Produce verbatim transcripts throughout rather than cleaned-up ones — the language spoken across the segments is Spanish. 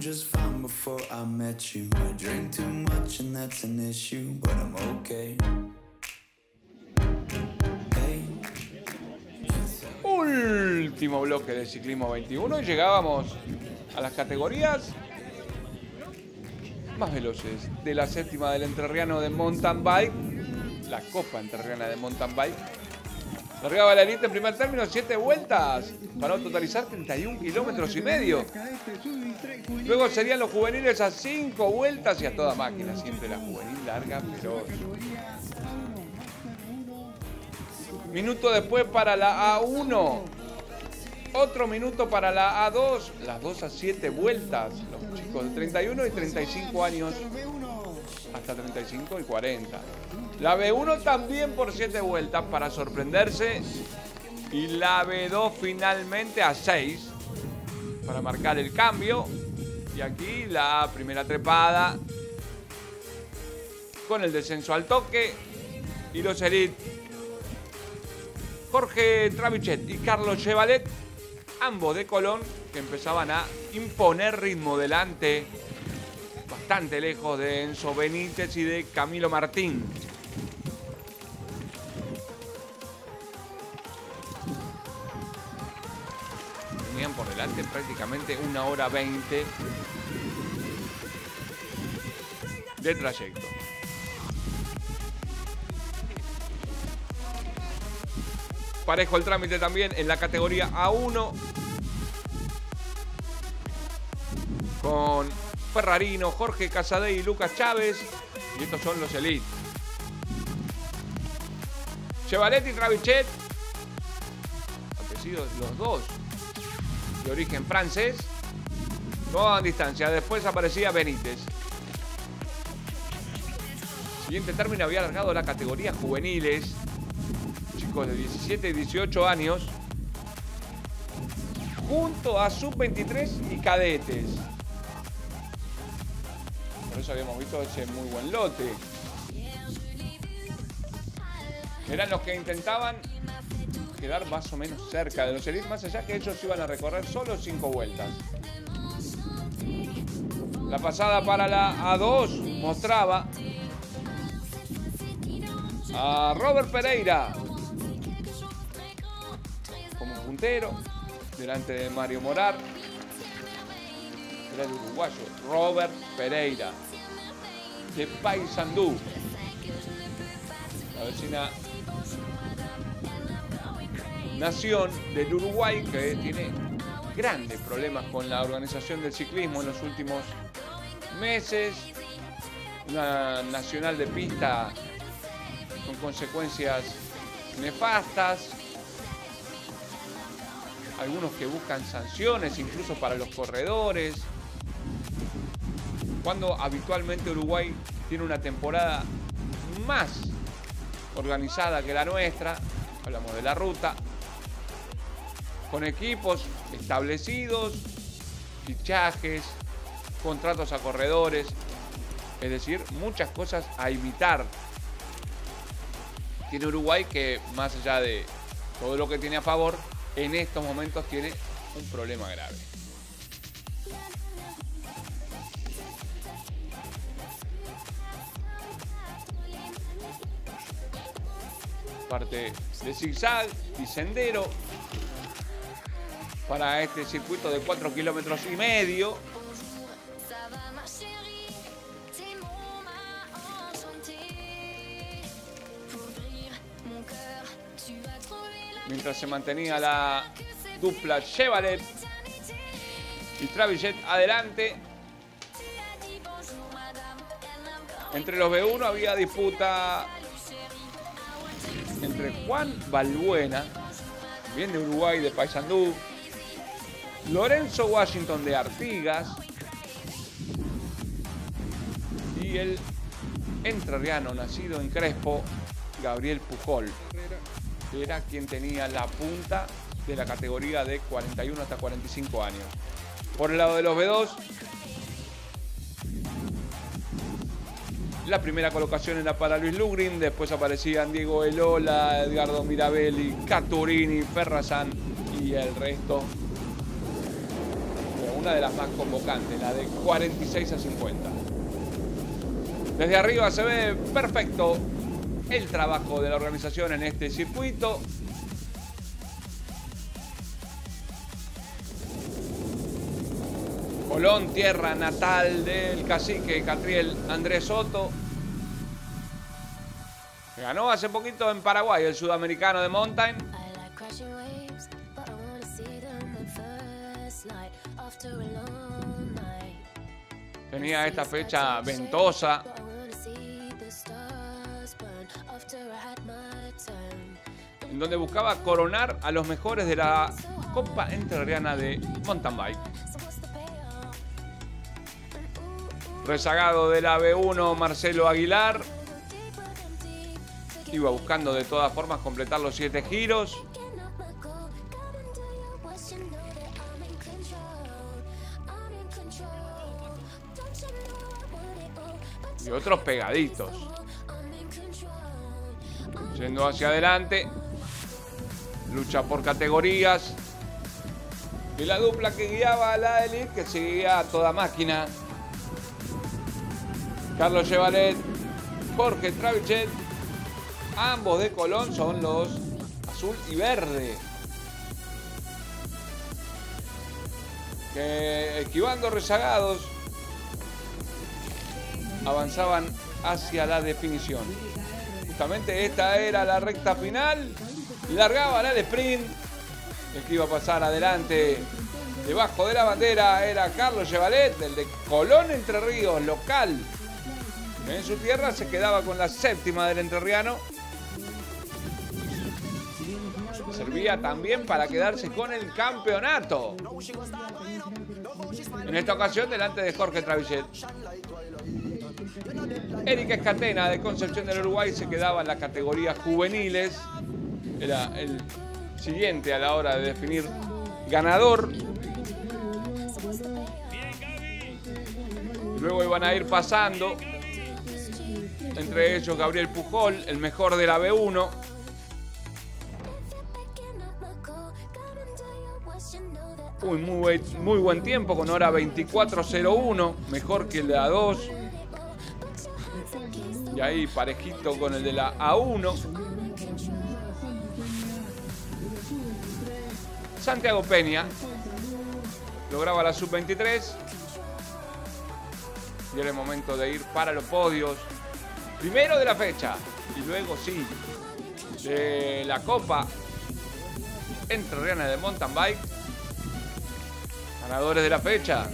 just fine before I met you. I drink too much and that's an issue, but I'm okay. Último bloque del ciclismo veintiuno y llegábamos a las categorías más veloces de la séptima del entrerriano de mountain bike, la Copa Entrerriana de mountain bike. Largaba la elite en primer término, siete vueltas para totalizar treinta y un kilómetros y medio. Luego serían los juveniles a cinco vueltas y a toda máquina, siempre la juvenil larga, feroz. Minuto después para la A uno. Otro minuto para la A dos. Las dos a siete vueltas. Los chicos de treinta y uno y treinta y cinco años. Hasta treinta y cinco y cuarenta. La B uno también por siete vueltas para sorprenderse. Y la B dos finalmente a seis. Para marcar el cambio. Y aquí la primera trepada. Con el descenso al toque. Y los Elite. Jorge Travichet y Carlos Chevalet, ambos de Colón, que empezaban a imponer ritmo delante, bastante lejos de Enzo Benítez y de Camilo Martín. Tenían por delante prácticamente una hora veinte de trayecto. Parejo el trámite también en la categoría A uno. Con Ferrarino, Jorge Casadei y Lucas Chávez. Y estos son los Elite. Chevalet y Travichet. Apellidos los dos de origen francés. Tomaban distancia. Después aparecía Benítez. Siguiente término había alargado la categoría juveniles. De diecisiete y dieciocho años junto a sub veintitrés y cadetes. Por eso habíamos visto ese muy buen lote. Eran los que intentaban quedar más o menos cerca de los Elite, más allá que ellos iban a recorrer solo cinco vueltas. La pasada para la A dos mostraba a Robert Pereira puntero, delante de Mario Morar. Era el uruguayo Robert Pereira, de Paysandú, la vecina nación del Uruguay, que tiene grandes problemas con la organización del ciclismo en los últimos meses. Una nacional de pista con consecuencias nefastas. Algunos que buscan sanciones incluso para los corredores. Cuando habitualmente Uruguay tiene una temporada más organizada que la nuestra. Hablamos de la ruta. Con equipos establecidos, fichajes, contratos a corredores. Es decir, muchas cosas a imitar. Tiene Uruguay que, más allá de todo lo que tiene a favor, en estos momentos tiene un problema grave. Parte de zigzag y sendero para este circuito de cuatro kilómetros y medio. Mientras se mantenía la dupla Chevalet y Travichet adelante. Entre los B uno había disputa entre Juan Balbuena, bien de Uruguay, de Paysandú, Lorenzo Washington de Artigas y el entrerriano nacido en Crespo, Gabriel Pujol, que era quien tenía la punta de la categoría de cuarenta y uno hasta cuarenta y cinco años. Por el lado de los B dos, la primera colocación era para Luis Lugrin, después aparecían Diego Elola, Edgardo Mirabelli, Caturini, Ferrazán y el resto. una de las más convocantes, la de cuarenta y seis a cincuenta. Desde arriba se ve perfecto el trabajo de la organización en este circuito. Colón, tierra natal del cacique Catriel Andrés Soto. Ganó hace poquito en Paraguay el sudamericano de Mountain. Tenía esta fecha ventosa. En donde buscaba coronar a los mejores de la Copa Entrerriana de Mountain Bike. Rezagado de la B uno, Marcelo Aguilar. Iba buscando de todas formas completar los siete giros. Y otros pegaditos. Yendo hacia adelante. Lucha por categorías. Y la dupla que guiaba a la Elite, que seguía a toda máquina. Carlos Chevalet, Jorge Travichet. Ambos de Colón son los azul y verde. Que esquivando rezagados avanzaban hacia la definición. Justamente esta era la recta final. Largaban el sprint. El que iba a pasar adelante debajo de la bandera era Carlos Chevalet, el de Colón Entre Ríos, local. En su tierra se quedaba con la séptima del entrerriano. Servía también para quedarse con el campeonato. En esta ocasión delante de Jorge Travichet. Eric Escatena de Concepción del Uruguay se quedaba en la categoría juveniles. Era el siguiente a la hora de definir ganador. Luego iban a ir pasando. Entre ellos Gabriel Pujol, el mejor de la B uno. Uy, muy, buen, muy buen tiempo con hora veinticuatro cero uno. Mejor que el de la dos. Y ahí parejito con el de la A uno. Santiago Peña lograba la sub veintitrés. Y era el momento de ir para los podios. Primero de la fecha. Y luego sí, de la Copa Entrerriana de Mountain Bike. Ganadores de la fecha.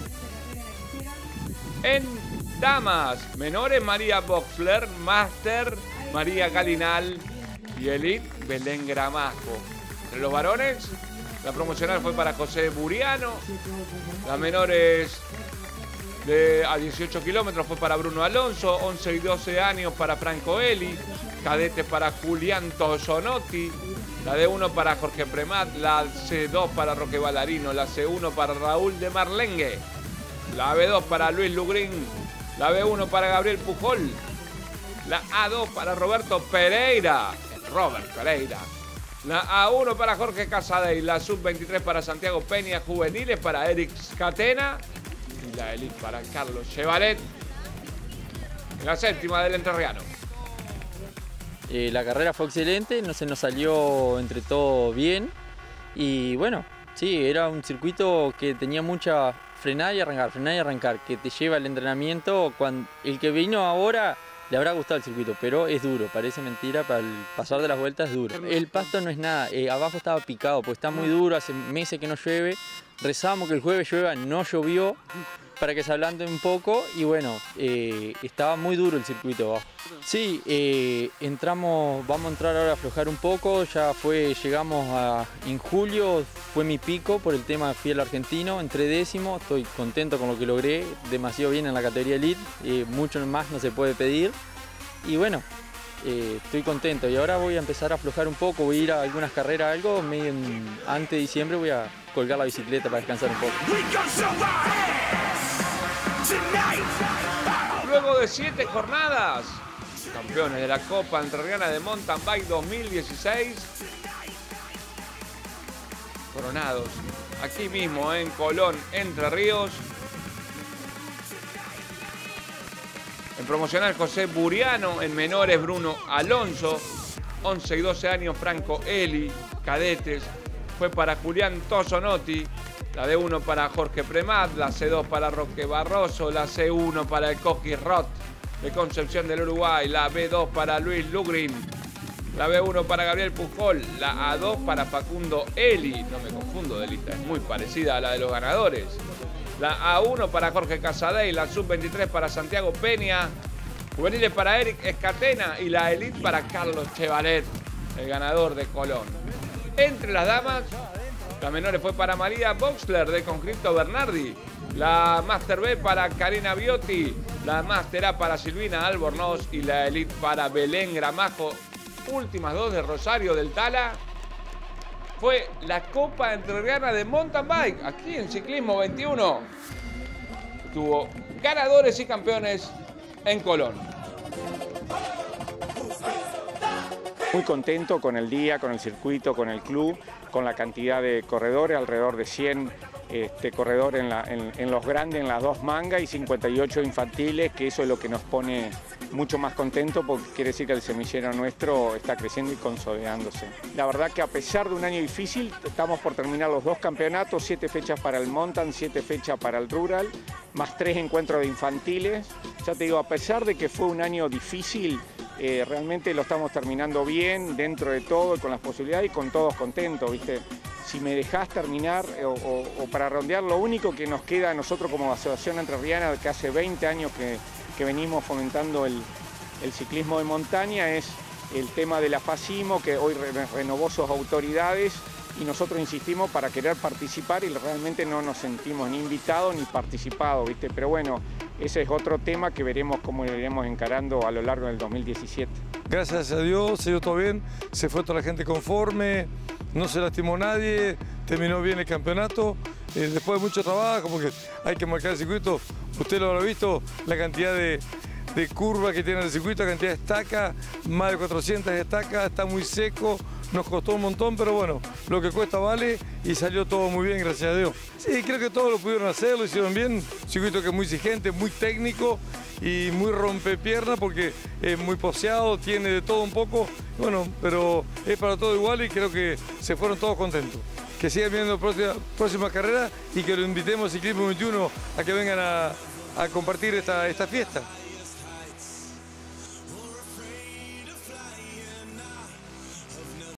En damas menores, María Boxler, Master, María Galinal y Elite, Belén Gramajo. Entre los varones, la promocional fue para José Buriano. Las menores de a dieciocho kilómetros fue para Bruno Alonso. once y doce años para Franco Eli. Cadete para Julián Tosonotti. La D uno para Jorge Premat. La C dos para Roque Ballarino. La C uno para Raúl de Marlengue. La B dos para Luis Lugrín. La B uno para Gabriel Pujol. La A dos para Roberto Pereira. Robert Pereira. La A uno para Jorge Casadei. La sub veintitrés para Santiago Peña. Juveniles para Eric Scatena. Y la Elite para Carlos Chevalet. La séptima del entrerriano. Eh, la carrera fue excelente, no se nos salió entre todo bien. Y bueno, sí, era un circuito que tenía mucha frenada y arrancar, frenada y arrancar, que te lleva el entrenamiento. Cuando el que vino ahora le habrá gustado el circuito, pero es duro, parece mentira, para el pasar de las vueltas es duro. El pasto no es nada, eh, abajo estaba picado, porque está muy duro, hace meses que no llueve. Rezamos que el jueves llueva, no llovió, para que se ablande un poco y bueno, eh, estaba muy duro el circuito abajo. Sí, eh, entramos, vamos a entrar ahora a aflojar un poco, ya fue, llegamos a, en julio, fue mi pico por el tema, fui al argentino, entré décimo, estoy contento con lo que logré, demasiado bien en la categoría Elite, eh, mucho más no se puede pedir y bueno, eh, estoy contento y ahora voy a empezar a aflojar un poco, voy a ir a algunas carreras, algo, medio en, antes de diciembre voy a colgar la bicicleta para descansar un poco. Luego de siete jornadas, campeones de la Copa Entrerriana de Mountain Bike dos mil dieciséis, coronados aquí mismo en Colón, Entre Ríos. En promocional José Buriano, en menores Bruno Alonso, once y doce años Franco Eli, cadetes fue para Julián Tosonotti, la D uno para Jorge Premat, la C dos para Roque Barroso, la C uno para el Coqui Roth de Concepción del Uruguay, la B dos para Luis Lugrin, la B uno para Gabriel Pujol, la A dos para Facundo Eli, no me confundo de lista, es muy parecida a la de los ganadores. La A uno para Jorge Casadei, la sub veintitrés para Santiago Peña, juveniles para Eric Escatena y la Elite para Carlos Chevalet, el ganador de Colón. Entre las damas, la menores fue para María Boxler de Conscripto Bernardi, la Master B para Karina Biotti, la Master A para Silvina Albornoz y la Elite para Belén Gramajo, últimas dos de Rosario del Tala. Fue la Copa Entrerriana de Mountain Bike, aquí en Ciclismo veintiuno. Tuvo ganadores y campeones en Colón. Muy contento con el día, con el circuito, con el club, con la cantidad de corredores, alrededor de cien este, corredores en, la, en, en los grandes, en las dos mangas y cincuenta y ocho infantiles, que eso es lo que nos pone mucho más contentos porque quiere decir que el semillero nuestro está creciendo y consolidándose. La verdad que a pesar de un año difícil, estamos por terminar los dos campeonatos, siete fechas para el Mountain, siete fechas para el Rural, más tres encuentros de infantiles. Ya te digo, a pesar de que fue un año difícil, eh, realmente lo estamos terminando bien, dentro de todo, y con las posibilidades y con todos contentos, ¿viste? Si me dejás terminar, o, o, o para redondear, lo único que nos queda a nosotros como Asociación Entrerriana, que hace veinte años que, que venimos fomentando el, el ciclismo de montaña, es el tema de la FACIMO, que hoy re, renovó sus autoridades, y nosotros insistimos para querer participar y realmente no nos sentimos ni invitados ni participados, ¿viste? Pero bueno, ese es otro tema que veremos cómo lo iremos encarando a lo largo del dos mil diecisiete. Gracias a Dios, se dio todo bien, se fue toda la gente conforme, no se lastimó nadie, terminó bien el campeonato. Eh, después de mucho trabajo, porque hay que marcar el circuito, usted lo habrá visto, la cantidad de, de curvas que tiene el circuito, la cantidad de estacas, más de cuatrocientas estacas, está muy seco, nos costó un montón, pero bueno, lo que cuesta vale y salió todo muy bien, gracias a Dios. Sí, creo que todos lo pudieron hacer, lo hicieron bien, un circuito que es muy exigente, muy técnico y muy rompepiernas porque es muy poseado, tiene de todo un poco, bueno, pero es para todo igual y creo que se fueron todos contentos. Que sigan viendo próximas próxima carreras y que lo invitemos Ciclismo veintiuno a que vengan a, a compartir esta, esta fiesta.